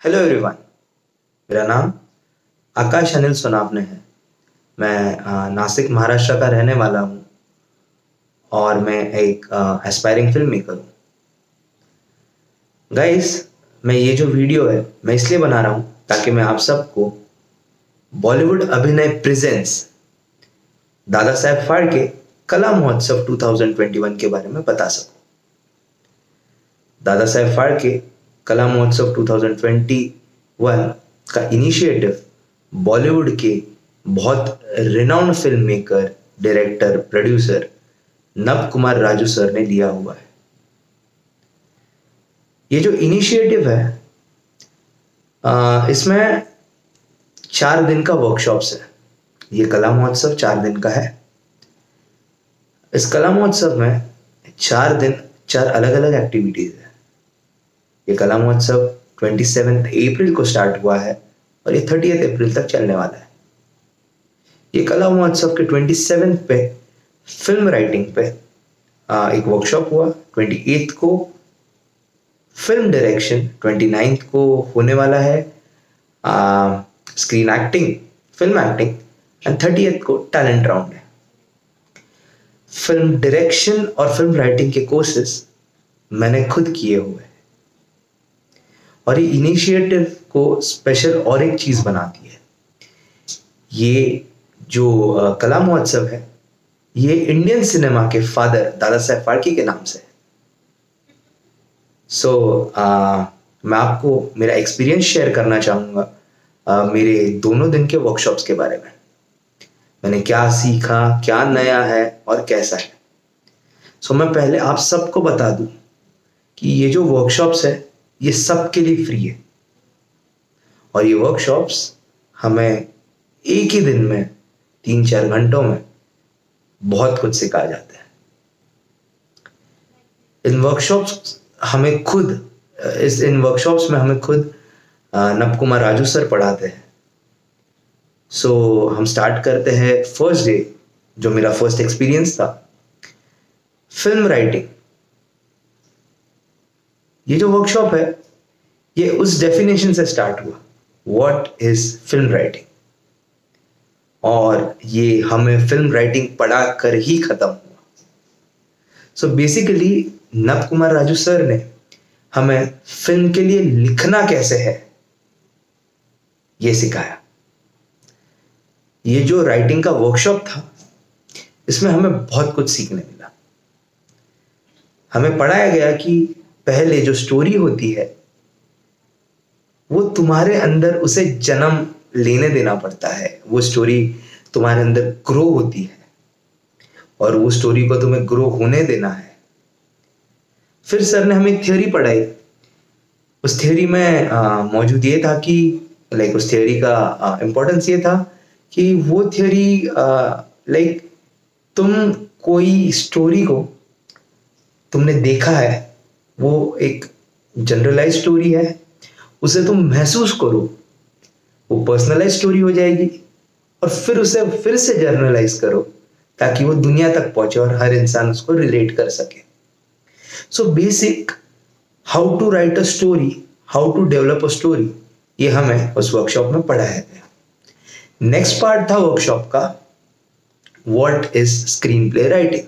Hello everyone. मेरा नाम आकाश अनिल सोनावने है। मैं नासिक महाराष्ट्र का रहने वाला हूँ और मैं एक एस्पायरिंग फिल्म मेकर हूँ। गाइस, मैं ये जो वीडियो है मैं इसलिए बना रहा हूँ ताकि मैं आप सबको बॉलीवुड अभिनय प्रेजेंस दादा साहेब फाल्के कला महोत्सव 2021 के बारे में बता सकूँ। दादा साहेब फाल्के कला महोत्सव 2021 का इनिशिएटिव बॉलीवुड के बहुत renowned film maker, director, producer Nav Kumar Raju sir ने लिया हुआ है। ये जो इनिशिएटिव है इसमें 4 दिन का वर्कशॉप्स है। ये कला महोत्सव 4 दिन का है। इस कला महोत्सव में 4 दिन 4 अलग अलग एक्टिविटीज है। ये कला महोत्सव 27 अप्रैल को स्टार्ट हुआ है और ये 30 अप्रैल तक चलने वाला है। ये कला महोत्सव के 27 पे फिल्म राइटिंग पे एक वर्कशॉप हुआ। 28 को फिल्म डायरेक्शन, 29 को होने वाला है screen acting, film acting and 30th को टैलेंट राउंड है। फिल्म डायरेक्शन और फिल्म राइटिंग के कोर्सेस मैंने खुद किए हुए हैं और ये इनिशिएटिव को स्पेशल और एक चीज बनाती है। ये जो कला महोत्सव है ये इंडियन सिनेमा के फादर दादा साहेब फाल्के के नाम से है। मैं आपको मेरा एक्सपीरियंस शेयर करना चाहूँगा मेरे दोनों दिन के वर्कशॉप्स के बारे में। मैंने क्या सीखा, क्या नया है और कैसा है। मैं पहले आप सबको बता दूं कि ये जो वर्कशॉप्स है ये सबके लिए फ्री है और ये वर्कशॉप्स हमें एक ही दिन में 3-4 घंटों में बहुत कुछ सिखाया जाता है। इन वर्कशॉप्स में हमें खुद नव कुमार राजू सर पढ़ाते हैं। हम स्टार्ट करते हैं फर्स्ट डे, जो मेरा फर्स्ट एक्सपीरियंस था, फिल्म राइटिंग। ये जो वर्कशॉप है ये उस डेफिनेशन से स्टार्ट हुआ, व्हाट इज फिल्म राइटिंग, और ये हमें फिल्म राइटिंग पढ़ा कर ही खत्म हुआ। बेसिकली नव कुमार राजू सर ने हमें फिल्म के लिए लिखना कैसे है ये सिखाया। ये जो राइटिंग का वर्कशॉप था इसमें हमें बहुत कुछ सीखने मिला। हमें पढ़ाया गया कि पहले जो स्टोरी होती है वो तुम्हारे अंदर उसे जन्म लेने देना पड़ता है। वो स्टोरी तुम्हारे अंदर ग्रो होती है और वो स्टोरी को तुम्हें ग्रो होने देना है। फिर सर ने हमें थ्योरी पढ़ाई। उस थ्योरी में मौजूद ये था कि उस थ्योरी का इंपॉर्टेंस ये था कि वो थ्योरी तुम कोई स्टोरी को तुमने देखा है, वो एक जनरलाइज स्टोरी है, उसे तुम महसूस करो, वो पर्सनलाइज स्टोरी हो जाएगी और फिर उसे फिर से जर्नलाइज करो ताकि वो दुनिया तक पहुंचे और हर इंसान उसको रिलेट कर सके। Basic how to write a story, how to develop a story, ये हमें उस वर्कशॉप में पढ़ाया गया। नेक्स्ट पार्ट था वर्कशॉप का, what is screen play writing.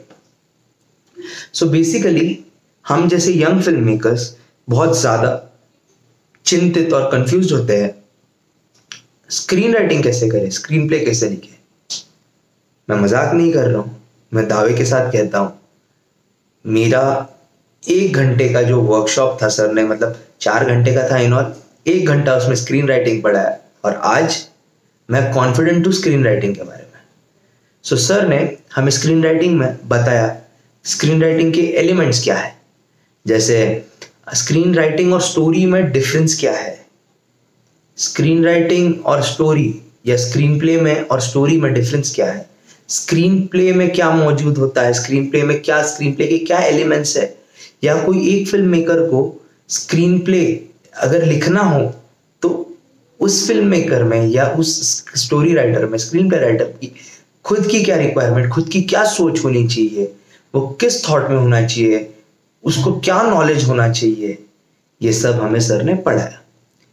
Basically हम जैसे यंग फिल्म मेकर्स बहुत ज्यादा चिंतित और कंफ्यूज होते हैं, स्क्रीन राइटिंग कैसे करें, स्क्रीन प्ले कैसे लिखें। मैं मजाक नहीं कर रहा हूं, मैं दावे के साथ कहता हूं, मेरा 1 घंटे का जो वर्कशॉप था, सर ने 4 घंटे का था इन ऑल, 1 घंटा उसमें स्क्रीन राइटिंग पढ़ाया और आज मैं कॉन्फिडेंट हूं स्क्रीन राइटिंग के बारे में। सर ने हमें स्क्रीन राइटिंग में बताया स्क्रीन राइटिंग के एलिमेंट्स क्या है, जैसे स्क्रीन राइटिंग और स्टोरी में डिफरेंस क्या है, स्क्रीन राइटिंग और स्टोरी या स्क्रीन प्ले में और स्टोरी में डिफरेंस क्या है, स्क्रीन प्ले में क्या मौजूद होता है, स्क्रीन प्ले के क्या एलिमेंट्स है, या कोई एक फिल्म मेकर को स्क्रीन प्ले अगर लिखना हो तो उस फिल्म मेकर में या उस स्टोरी राइटर में, स्क्रीन प्ले राइटर की खुद की क्या रिक्वायरमेंट, खुद की क्या सोच होनी चाहिए, वो किस थॉट में होना चाहिए, उसको क्या नॉलेज होना चाहिए, ये सब हमें सर ने पढ़ाया।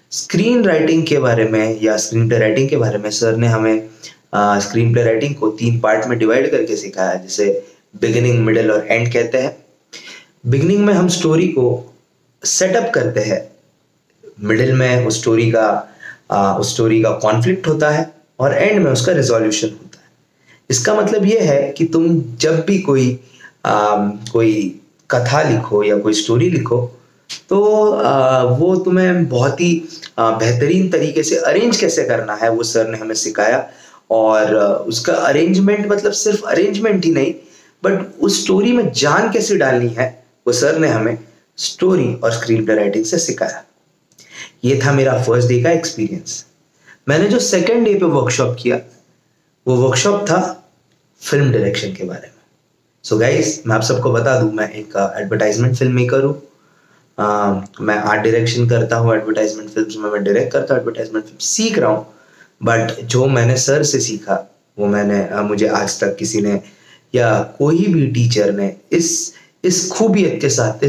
स्क्रीन राइटिंग के बारे में या स्क्रीन प्ले राइटिंग के बारे में सर ने हमें स्क्रीन प्ले राइटिंग को 3 पार्ट में डिवाइड करके सिखाया, जिसे बिगिनिंग, मिडिल और एंड कहते हैं। बिगिनिंग में हम स्टोरी को सेटअप करते हैं, मिडिल में उस स्टोरी का कॉन्फ्लिक्ट होता है और एंड में उसका रिजोल्यूशन होता है। इसका मतलब ये है कि तुम जब भी कोई कथा लिखो या कोई स्टोरी लिखो तो वो तुम्हें बहुत ही बेहतरीन तरीके से अरेंज कैसे करना है वो सर ने हमें सिखाया। और उसका अरेंजमेंट मतलब सिर्फ अरेंजमेंट ही नहीं, बट उस स्टोरी में जान कैसे डालनी है वो सर ने हमें स्टोरी और स्क्रीन प्ले राइटिंग से सिखाया। ये था मेरा फर्स्ट डे का एक्सपीरियंस। मैंने जो सेकेंड डे पे वर्कशॉप किया वो वर्कशॉप था फिल्म डायरेक्शन के बारे में। सो गाइस, मैं आप सबको बता दूं, मैं एक एडवर्टाइजमेंट फिल्म मेकर हूँ। मैं आर्ट डायरेक्शन करता हूँ एडवर्टाइजमेंट फिल्म्स में, मैं डायरेक्ट करता हूँ एडवर्टाइजमेंट फिल्म, सीख रहा हूँ। बट जो मैंने सर से सीखा वो मुझे आज तक किसी ने या कोई भी टीचर ने इस खूबियत के साथ,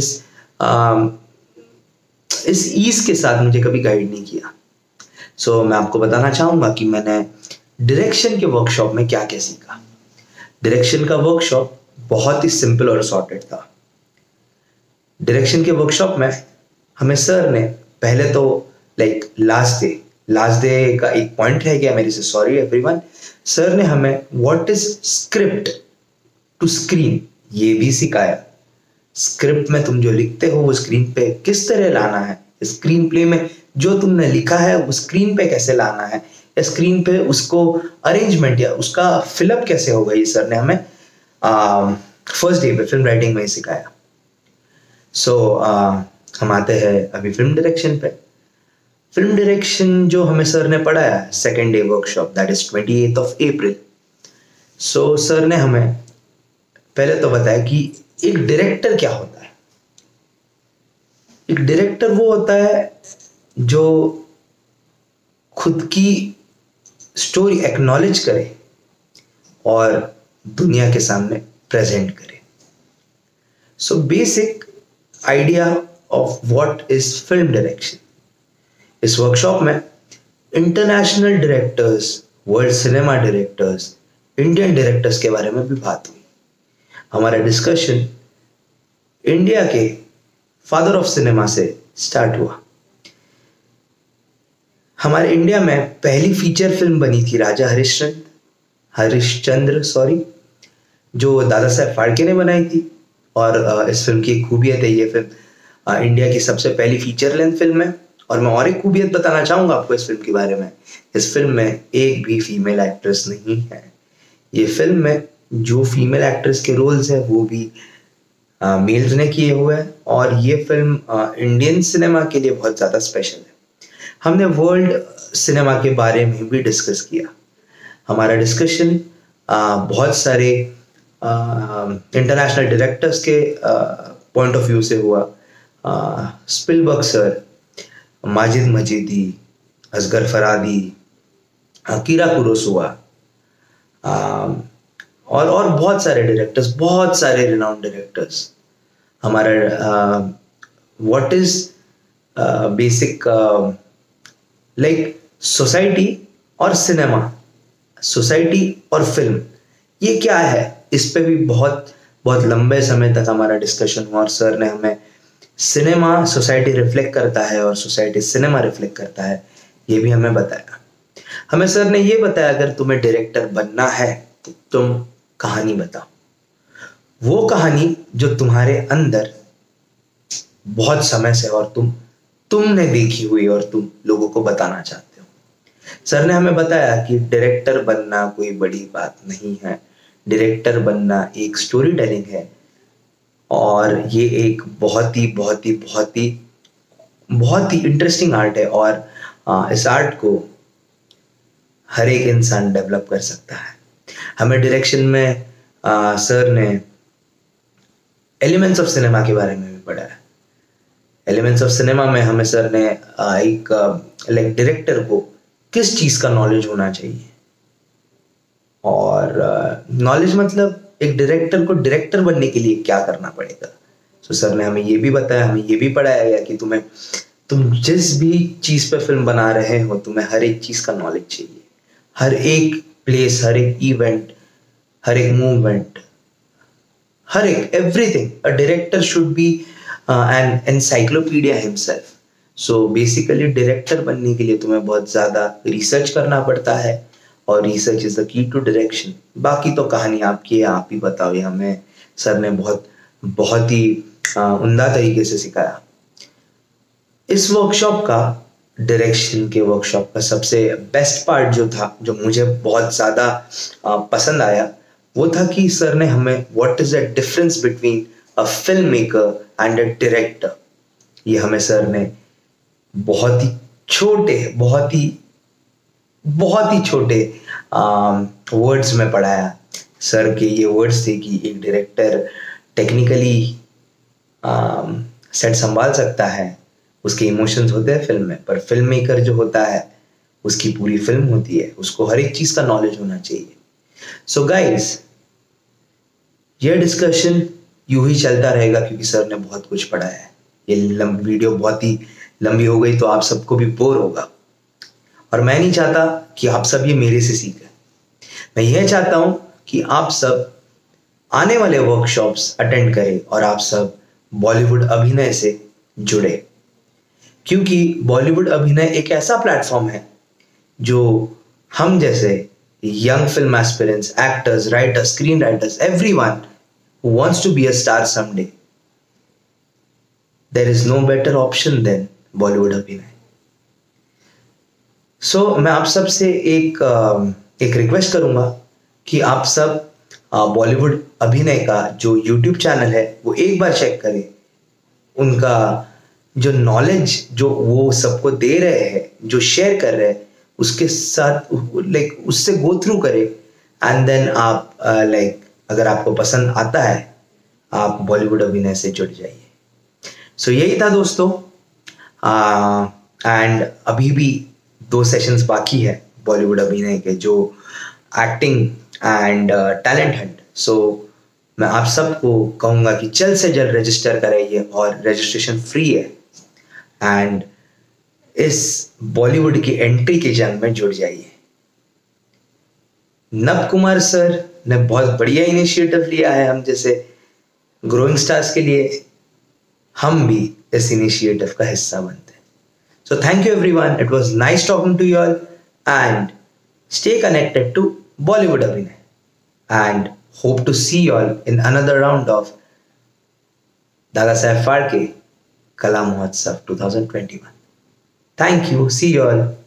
इस ईज के साथ मुझे कभी गाइड नहीं किया। सो मैं आपको बताना चाहूंगा कि मैंने डायरेक्शन के वर्कशॉप में क्या क्या सीखा। डायरेक्शन का वर्कशॉप बहुत ही सिंपल और सॉर्टेड था। डायरेक्शन के वर्कशॉप में हमें सर ने पहले तो लास्ट डे का एक पॉइंट रह गया मेरे से, सॉरी एवरीवन। सर ने हमें what is script to screen ये भी सिखाया। स्क्रिप्ट में तुम जो लिखते हो वो स्क्रीन पे किस तरह लाना है, स्क्रीन प्ले में जो तुमने लिखा है वो स्क्रीन पे कैसे लाना है, या स्क्रीन पे उसको अरेंजमेंट या उसका फिलअप कैसे होगा, ये सर ने हमें फर्स्ट डे पे फिल्म राइटिंग में ही सिखाया। सो हम आते हैं अभी फिल्म डायरेक्शन पे। फिल्म डायरेक्शन जो हमें सर ने पढ़ाया second day workshop, that is 28 April. So sir ने हमें पहले तो बताया कि एक डायरेक्टर क्या होता है। एक डायरेक्टर वो होता है जो खुद की स्टोरी एक्नॉलेज करे और दुनिया के सामने प्रेजेंट करे। So basic idea of what is film direction. इस वर्कशॉप में international directors, world cinema directors, Indian directors के बारे में भी बात हुई। हमारा डिस्कशन इंडिया के फादर ऑफ सिनेमा से स्टार्ट हुआ। हमारे इंडिया में पहली फीचर फिल्म बनी थी राजा हरिश्चंद्र जो दादा साहब फाड़के ने बनाई थी। और इस फिल्म की एक खूबियत है, ये फिल्म इंडिया की सबसे पहली फीचर लेंथ फिल्म है। और मैं और एक खूबियत बताना चाहूंगा आपको इस फिल्म के बारे में। इस फिल्म में एक भी फीमेल एक्ट्रेस नहीं है। ये फिल्म में जो फीमेल एक्ट्रेस के रोल्स है वो भी मेल्स ने किए हुए हैं। और ये फिल्म इंडियन सिनेमा के लिए बहुत ज़्यादा स्पेशल है। हमने वर्ल्ड सिनेमा के बारे में भी डिस्कस किया। हमारा डिस्कशन बहुत सारे इंटरनेशनल डायरेक्टर्स के पॉइंट ऑफ व्यू से हुआ। Spielberg sir, Majid Majidi, Asghar Farhadi, Akira Kurosawa और बहुत सारे डायरेक्टर्स, बहुत सारे रिनाउंड डायरेक्टर्स। हमारा व्हाट इज बेसिक सोसाइटी और सिनेमा, सोसाइटी और फिल्म, ये क्या है, इस पे भी बहुत बहुत लंबे समय तक हमारा डिस्कशन हुआ। और सर ने हमें सिनेमा सोसाइटी रिफ्लेक्ट करता है और सोसाइटी सिनेमा रिफ्लेक्ट करता है, ये भी हमें बताया। हमें सर ने ये बताया अगर तुम्हें डायरेक्टर बनना है तो तुम कहानी बताओ, वो कहानी जो तुम्हारे अंदर बहुत समय से और तुमने देखी हुई और तुम लोगों को बताना चाहते हो। सर ने हमें बताया कि डायरेक्टर बनना कोई बड़ी बात नहीं है। डायरेक्टर बनना एक स्टोरी टेलिंग है और ये एक बहुत ही इंटरेस्टिंग आर्ट है। और इस आर्ट को हर एक इंसान डेवलप कर सकता है। हमें डायरेक्शन में सर ने एलिमेंट्स ऑफ सिनेमा के बारे में भी पढ़ाया। एलिमेंट्स ऑफ सिनेमा में हमें सर ने एक डायरेक्टर को किस चीज का नॉलेज होना चाहिए, और नॉलेज मतलब एक डायरेक्टर को डायरेक्टर बनने के लिए क्या करना पड़ेगा। सो सर ने हमें ये भी बताया, हमें ये भी पढ़ाया गया कि तुम्हें तुम जिस भी चीज पे फिल्म बना रहे हो, तुम्हें हर एक चीज का नॉलेज चाहिए, हर एक प्लेस, हर एक इवेंट, हर एक मूवमेंट, हर एक everything. A director should be an encyclopedia himself. So basically director बनने के लिए तुम्हें बहुत ज्यादा रिसर्च करना पड़ता है, और research is the key to direction. बाकी तो कहानी आपकी है, आप ही बताओ. ये हमें सर ने बहुत बहुत ही उम्दा तरीके से सिखाया. इस वर्कशॉप का, डायरेक्शन के वर्कशॉप का सबसे बेस्ट पार्ट जो था, जो मुझे बहुत ज़्यादा पसंद आया, वो था कि सर ने हमें what is the difference between a film maker and a director, ये हमें सर ने बहुत ही छोटे, बहुत ही छोटे वर्ड्स में पढ़ाया. सर के ये वर्ड्स थे कि एक डायरेक्टर टेक्निकली सेट संभाल सकता है, उसके इमोशंस होते हैं फिल्म में, पर फिल्म मेकर जो होता है उसकी पूरी फिल्म होती है, उसको हर एक चीज का नॉलेज होना चाहिए. सो गाइस, ये डिस्कशन यूं ही चलता रहेगा क्योंकि सर ने बहुत कुछ पढ़ाया है. ये वीडियो बहुत ही लंबी हो गई तो आप सबको भी बोर होगा, और मैं नहीं चाहता कि आप सब ये मेरे से सीखें. मैं यह चाहता हूं कि आप सब आने वाले वर्कशॉप्स अटेंड करें और आप सब बॉलीवुड अभिनय से जुड़े, क्योंकि बॉलीवुड अभिनय एक ऐसा प्लेटफॉर्म है जो हम जैसे young film aspirants, actors, writers, screen writers, everyone who wants to be a star someday, there is no better option than Bollywood Abhinay. So मैं आप सब से एक रिक्वेस्ट करूंगा कि आप सब बॉलीवुड अभिनय का जो यूट्यूब चैनल है वो एक बार चेक करें. उनका जो नॉलेज जो वो सबको दे रहे हैं, जो शेयर कर रहे हैं, उसके साथ लाइक उससे गो थ्रू करें, एंड देन आप अगर आपको पसंद आता है आप बॉलीवुड अभिनय से जुड़ जाइए. सो यही था दोस्तों, एंड अभी भी 2 सेशंस बाकी है बॉलीवुड अभिनय के, जो acting and talent hunt. So मैं आप सबको कहूँगा कि जल्द से जल्द रजिस्टर कराइए, और रजिस्ट्रेशन फ्री है, एंड इस बॉलीवुड की एंट्री के जंग में जुड़ जाइए. नव कुमार सर ने बहुत बढ़िया इनिशिएटिव लिया है हम जैसे ग्रोइंग स्टार्स के लिए. हम भी इस इनिशिएटिव का हिस्सा बनते हैं. So thank you everyone, it was nice talking to you all, and stay connected to Bollywood Abhinay, and hope to see you all in another round of Dada Saheb Phalke Kala Mahotsav 2021. Thank you. See you all.